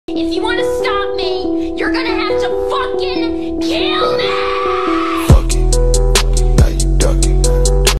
If you want to stop me, you're gonna have